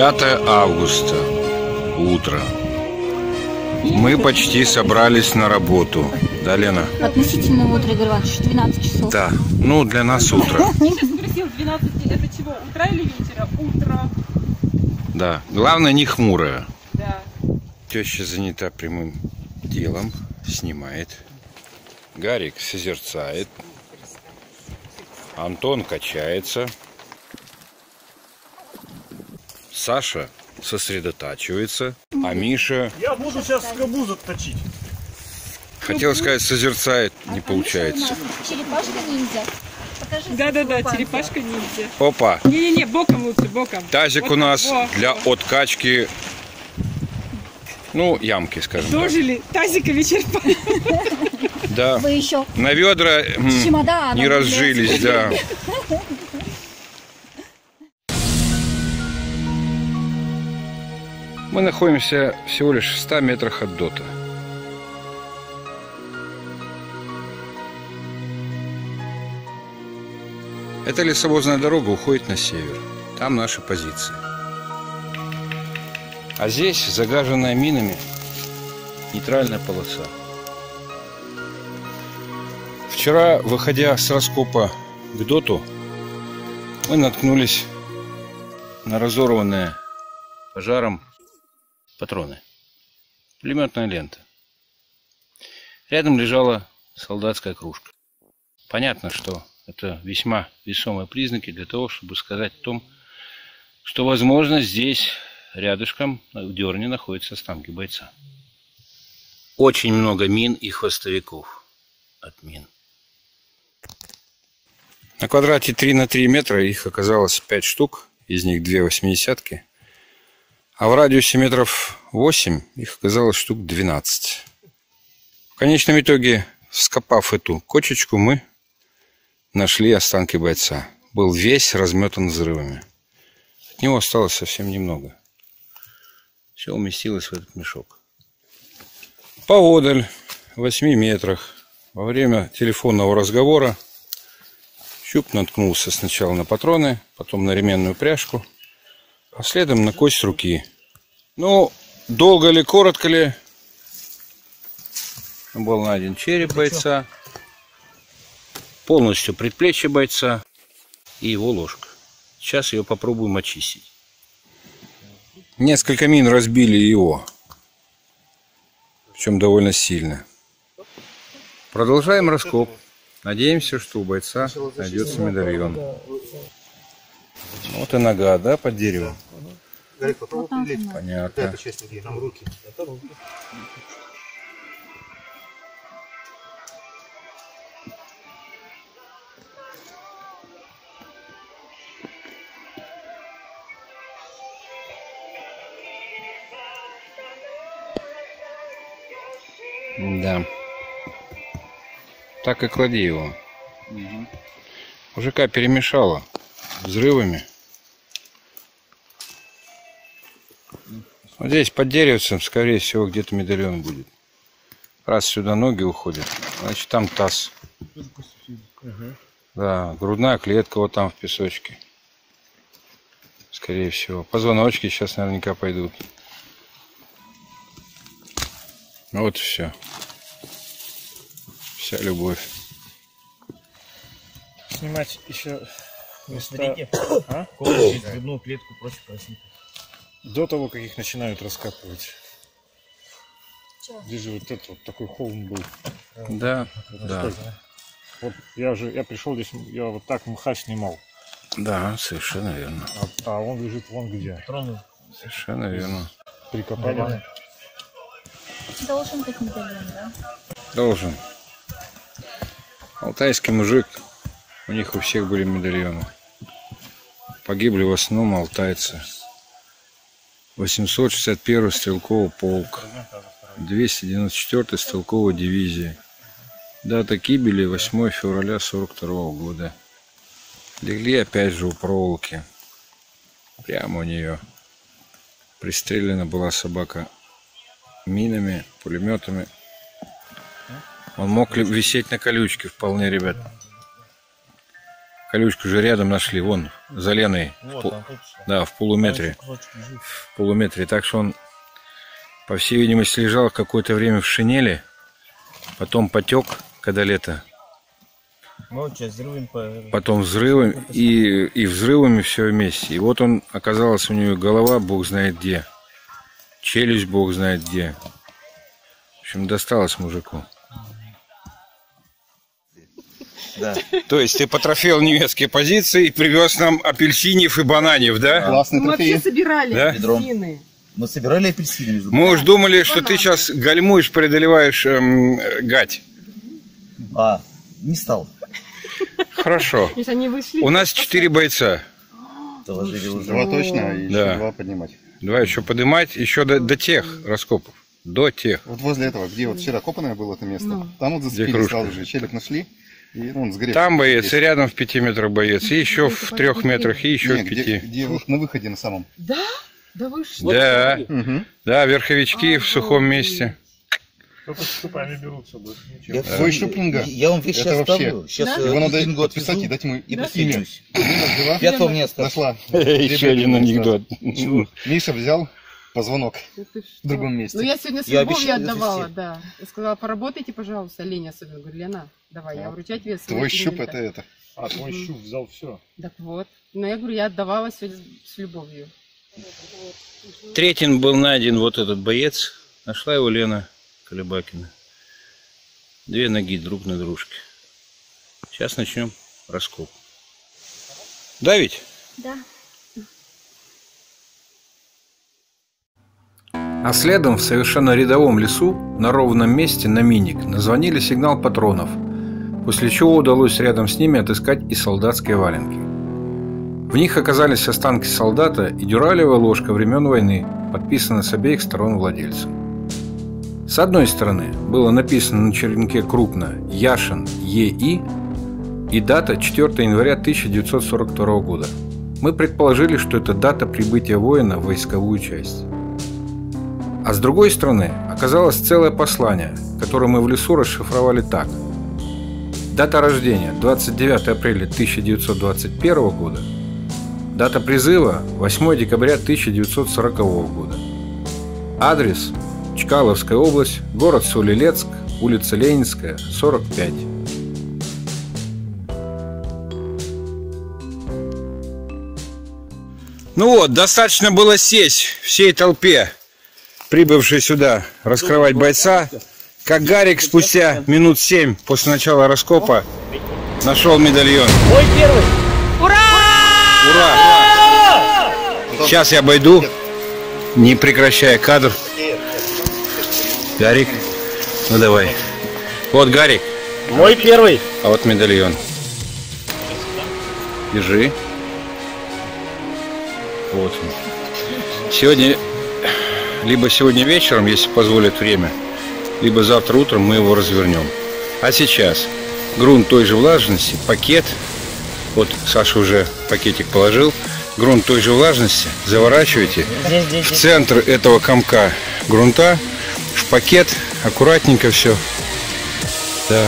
9 августа. Утро. Мы почти собрались на работу. Да, Лена? Относительно утра, Игорь Иванович, 12 часов. Да, ну для нас утро. Я спросил, 12 это чего? Утра или вечера? Утро. Да, главное не хмурое. Да. Теща занята прямым делом, снимает. Гарик созерцает. Антон качается. Саша сосредотачивается. А Миша... Я буду сейчас скобу точить. Хотел сказать, созерцает, не получается. Черепашка-ниндзя. Да-да-да, черепашка-ниндзя. Опа! Не-не-не, боком лучше, боком. Тазик Вот у нас так, для откачки, ну, ямки, скажем так. Дожили тазиками черпали. Да. Вы еще На ведра чемоданом, не разжились, да. Мы находимся всего лишь в 100 метрах от дота. Эта лесовозная дорога уходит на север. Там наши позиции. А здесь загаженная минами нейтральная полоса. Вчера, выходя с раскопа к доту, мы наткнулись на разорванные пожаром патроны. Пулеметная лента. Рядом лежала солдатская кружка. Понятно, что это весьма весомые признаки для того, чтобы сказать о том, что, возможно, здесь рядышком в дерне находятся останки бойца. Очень много мин и хвостовиков от мин. На квадрате 3 на 3 метра их оказалось 5 штук, из них 2 80-ки. А в радиусе метров 8 их оказалось штук 12. В конечном итоге, вскопав эту кочечку, мы нашли останки бойца. Был весь разметан взрывами. От него осталось совсем немного. Все уместилось в этот мешок. Поодаль, в 8 метрах, во время телефонного разговора, щуп наткнулся сначала на патроны, потом на ременную пряжку, а следом на кость руки. Ну, долго ли, коротко ли, был найден череп бойца, полностью предплечье бойца и его ложка. Сейчас ее попробуем очистить. Несколько мин разбили его, причем довольно сильно. Продолжаем раскоп. Надеемся, что у бойца найдется медальон. Вот и нога, да, под деревом? Понятно. Да. Так и клади его. ЖК перемешала взрывами. Вот здесь под деревцем, скорее всего, где-то медальон будет. Раз сюда ноги уходят, значит там таз. Да, грудная клетка вот там в песочке. Скорее всего. Позвоночки сейчас наверняка пойдут. Вот и все. Вся любовь. Снимать еще места, грудную клетку, прочее, прочее. до того, как их начинают раскапывать. Здесь же вот этот вот такой холм был. Да, да. Вот я пришел здесь, я вот так мха снимал. Да, совершенно верно. А он лежит вон где. Совершенно верно. Прикопали. Должен быть медальон, да? Должен. Алтайский мужик, у них у всех были медальоны. Погибли в основном алтайцы. 861 стрелковый полк, 294 стрелковая дивизия. Дата гибели 8 февраля 42 года. Легли опять же у проволоки. Прямо у нее. Пристрелена была собака минами, пулеметами. Он мог висеть на колючке вполне, ребят. Колючку же рядом нашли, вон, за Леной. Вот, там тут что. Да, в полуметре. Кусочек лежит. В полуметре. Так что он, по всей видимости, лежал какое-то время в шинели. Потом потек, когда лето. Ну, часть взрывами Потом взрывами и взрывами все вместе. И вот он, оказалось, у него голова бог знает где. Челюсть бог знает где. В общем, досталось мужику. Да. То есть ты потрофеял немецкие позиции и привез нам апельсинев и бананев, да? Классный Мы трофей. вообще собирали Да? апельсины. Мы собирали апельсины, между Мы уж думали, что ты сейчас гальмуешь, преодолеваешь гать. А, не стал. Хорошо. То есть они вышли. У нас 4 бойца. Доложили уже. 2 точно, и еще Да. 2 поднимать. Два еще поднимать, еще до тех раскопов. До тех. Вот возле этого, где вот вчера копанное было это место, Ну. там вот зацепили кружка? сразу же, челик нашли, и он сгорел. Там боец, и рядом в 5 метрах боец, и еще в 3 метрах, и еще Не, в где, 5. где вот на выходе на самом. Да? Да вы что? Да, Угу. да, верховички в сухом месте. Только с шипами берутся, больше ничего. Я, Свой шуплинга. я вам вещь Это сейчас вообще. ставлю. Сейчас Его надо Лингу подписать и отвезу дать ему и имя. посвящусь. Взяла, Пятого мне осталось. нашла. Еще один анекдот. Миша взял позвонок Ты что? в другом месте. Ну я сегодня с Я любовью обещаю отдавала, отвезти. да. Я сказала, поработайте, пожалуйста, Леня особенно. Говорю, Лена, давай, я вручать вес. Твой щуп это. А твой щуп взял все. Так вот. Но я говорю, я отдавала сегодня с любовью. Третьим был найден вот этот боец. Нашла его Лена Колебакина. 2 ноги друг на дружке. Сейчас начнем раскоп. Да ведь? Да. А следом в совершенно рядовом лесу, на ровном месте, на миник, назвонили сигнал патронов, после чего удалось рядом с ними отыскать и солдатские валенки. В них оказались останки солдата и дюралевая ложка времен войны, подписанная с обеих сторон владельцем. С одной стороны было написано на черенке крупно «Яшин Е.И.» и дата 4 января 1942 года. Мы предположили, что это дата прибытия воина в войсковую часть. А с другой стороны оказалось целое послание, которое мы в лесу расшифровали так. Дата рождения 29 апреля 1921 года. Дата призыва 8 декабря 1940 года. Адрес Чкаловская область, город Солилецк, улица Ленинская, 45. Ну вот, достаточно было сесть всей толпе, прибывшей сюда раскрывать бойца, как Гарик спустя минут 7 после начала раскопа нашел медальон. Мой первый! Ура! Сейчас я обойду, не прекращая кадр. Гарик, ну давай. Вот Гарик, Мой первый! а вот медальон. Держи. Вот он. Сегодня, либо сегодня вечером, если позволит время, либо завтра утром мы его развернем. А сейчас грунт той же влажности, пакет. Вот Саша уже пакетик положил. Грунт той же влажности заворачиваете в центр этого комка грунта, в пакет, аккуратненько все. Да.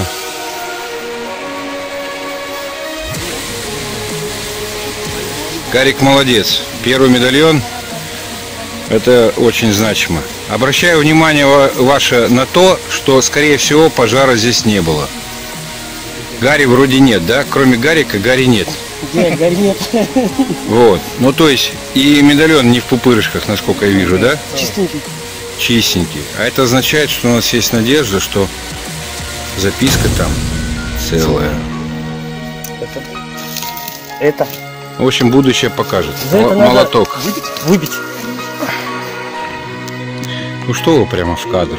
Гарик молодец. Первый медальон. Это очень значимо. Обращаю внимание ваше на то, что, скорее всего, пожара здесь не было. Гарри вроде нет, да? Кроме Гарика, Гарри нет. Нет, Гарри нет. Вот. Ну, то есть, и медальон не в пупырышках, насколько я вижу, да? Чистенький. Чистенький. А это означает, что у нас есть надежда, что записка там целая. Это. В общем, будущее покажет. За это надо Молоток. Выбить. Ну что вы прямо в кадр.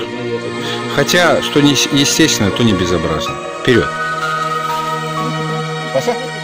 Хотя, что не естественно, то не безобразно. Вперед. Паша?